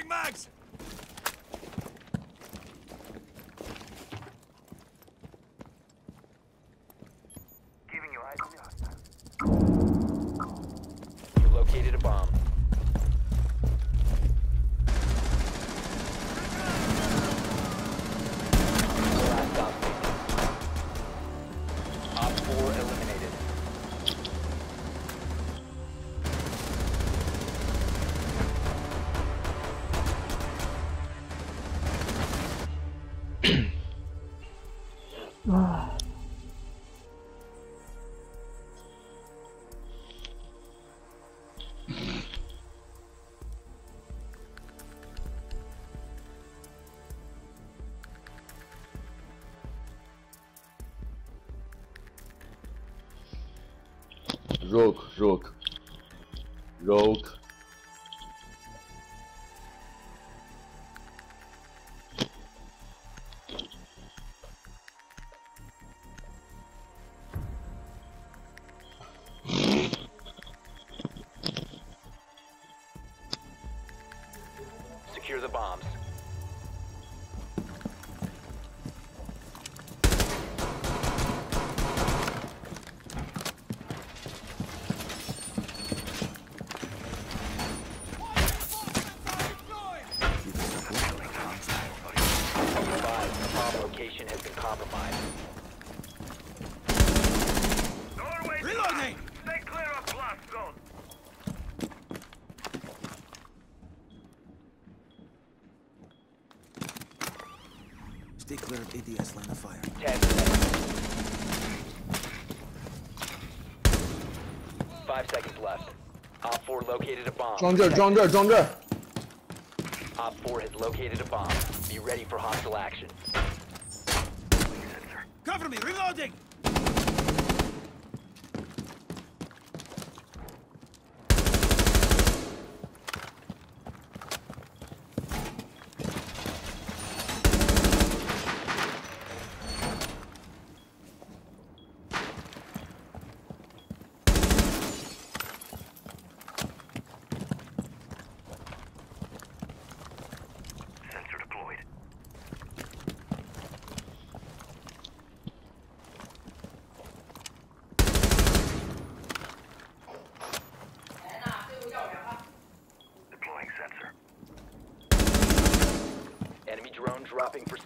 Changing mags! Keeping your eyes on the hostile. You located a bomb. Last stop. Op 4 eliminated. Rogue. Secure the bombs. The bomb location has been compromised. Doorway Reloading! Stay clear of blast zone. Stay clear of ADS line of fire. 10 seconds. 5 seconds left. Op 4 located a bomb. 装这儿，装这儿，装这儿。 Op 4 has located a bomb. Be ready for hostile action. Cover me! Reloading! Sensor deployed. Deploying sensor. Enemy drone dropping for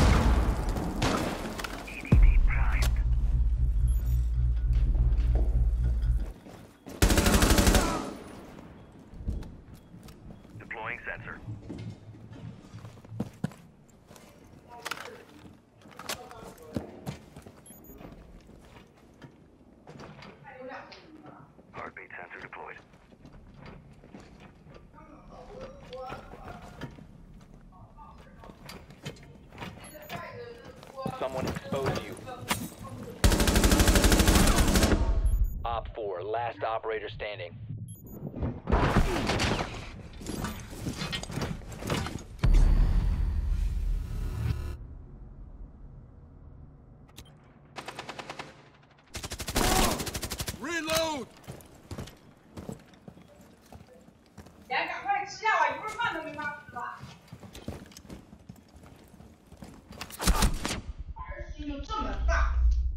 EDD primed. Deploying sensor. Heartbeat sensor deployed. someone expose you. Op 4, last operator standing. Reload! 赶快吃药啊！一会儿饭都没法吃了。儿心又这么大，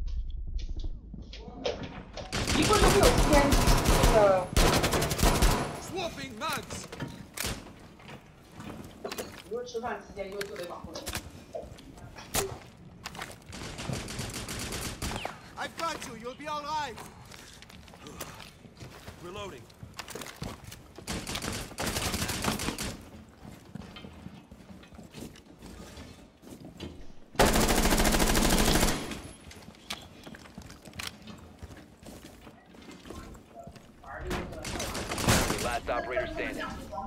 一个都没有天这个。 Swapping mags! 比如吃饭期间就得保护人。 I've got you, you'll be alright! Reloading. Last operator standing.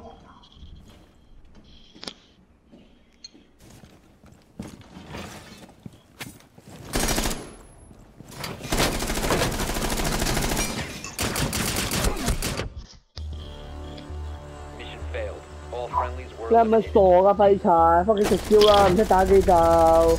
Mission failed. All friendlies were 你係咪 eliminated. 傻㗎廢柴？翻屋企食蕉啦，唔識打機就。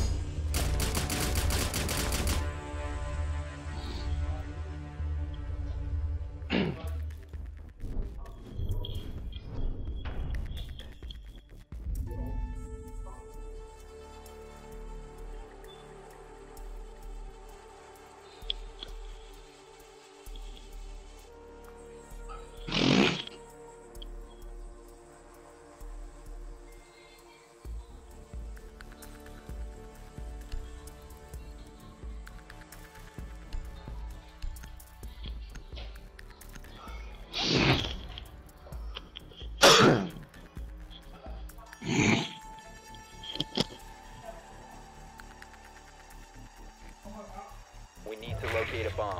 Proceed to locate a bomb.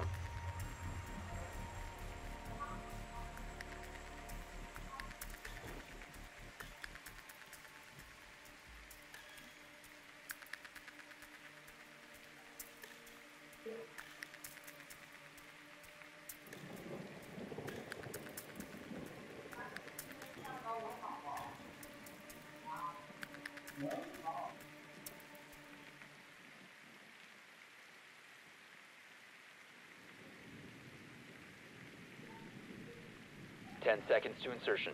Ten seconds to insertion.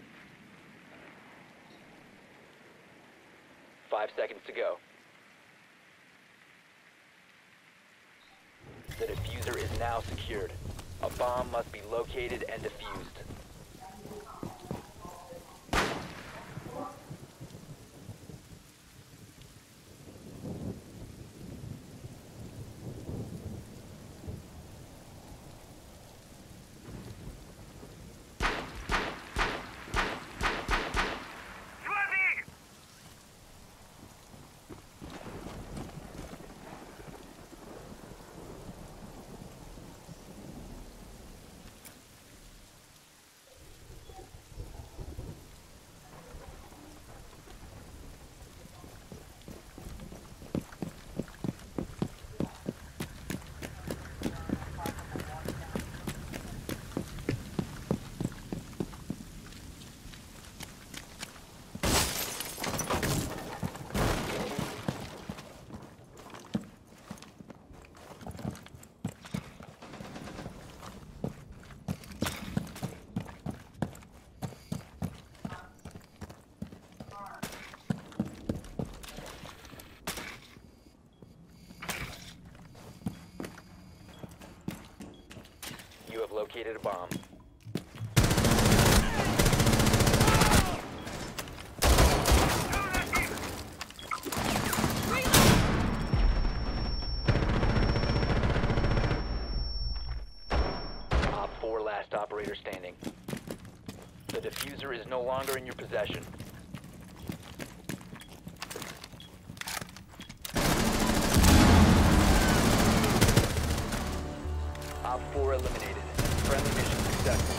5 seconds to go. The diffuser is now secured. A bomb must be located and defused. You have located a bomb. Op 4, last operator standing. The diffuser is no longer in your possession. Op 4 eliminated. Friendly mission successful.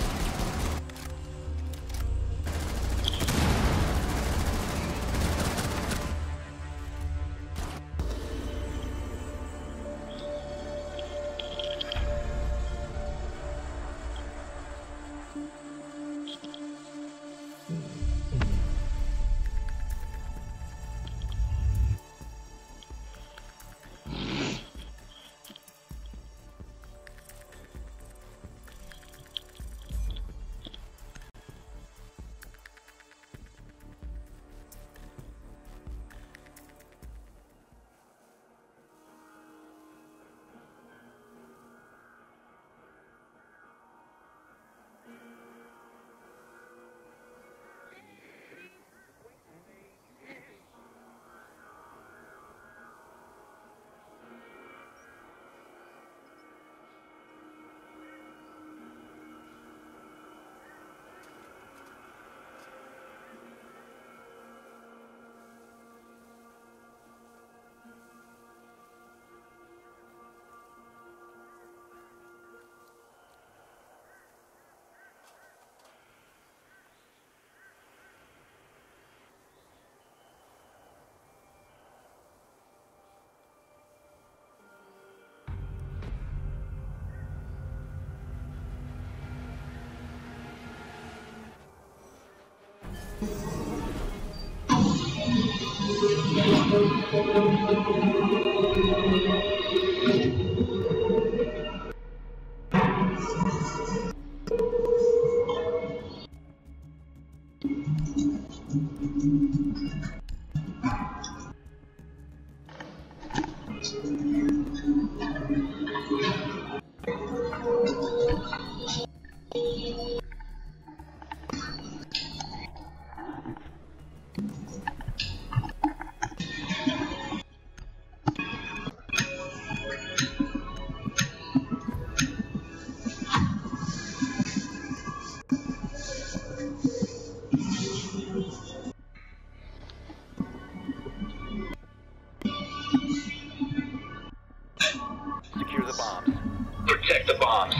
bombs.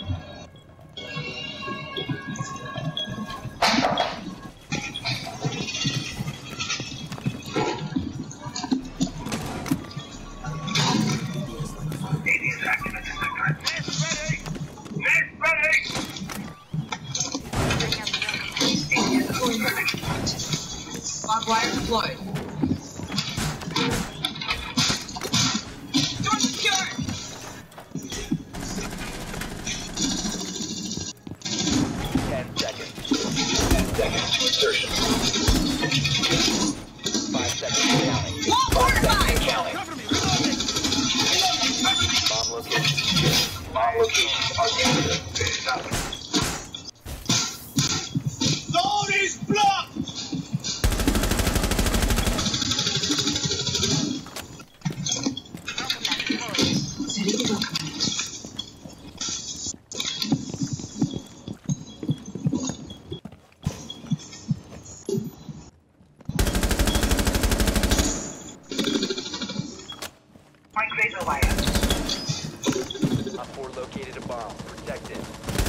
Barbed wire deployed. Door secured! 10 seconds. 10 seconds to insertion. 5 seconds counting. Wall fortified! Counting. Bomb location. Bomb locations are sensitive. Door is blocked! Mike razor wire. Op 4 located a bomb. Protect it.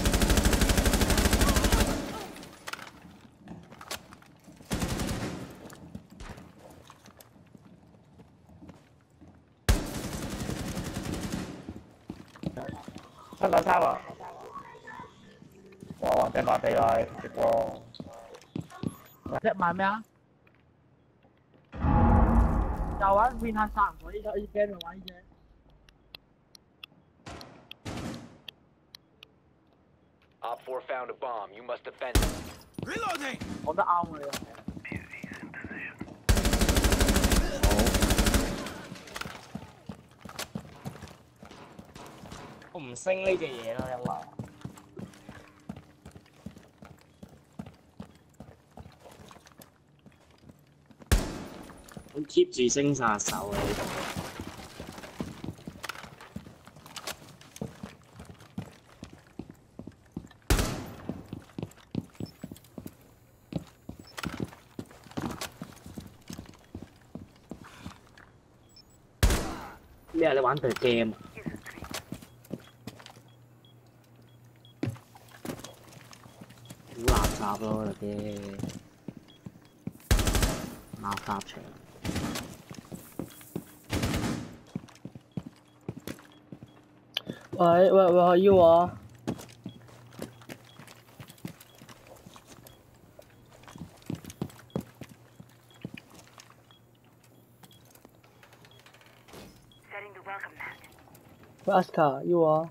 Sắp là sao à? Ồ, tên bảo tay rồi, tuyệt vời. Thế mà mẹ á? Chào á, Vin Han sẵn của đi cho y kênh rồi mà anh chứ. Op 4 found a bomb. You must defend it. Reloading! Có đã ong rồi. Beauty's in position. 我唔升呢隻嘢咯，因為我 keep 住升殺手啊！呢度咩啊？你玩對 game 啊？好垃圾咯，嗰啲垃圾場。 喂，可以喎。 Setting the welcome mat. 喂，阿斯卡，要喎。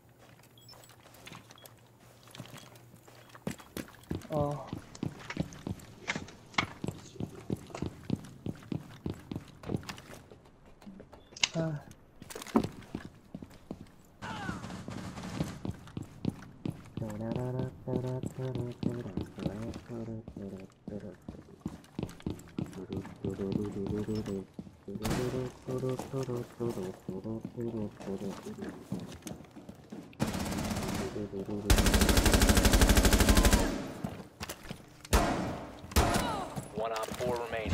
哦。唉。 One op 4 remaining.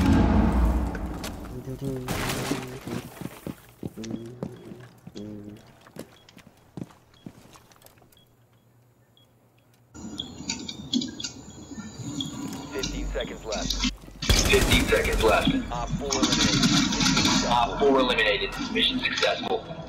Seconds left. 15 seconds left. Op 4 eliminated. Op 4 eliminated. Mission successful.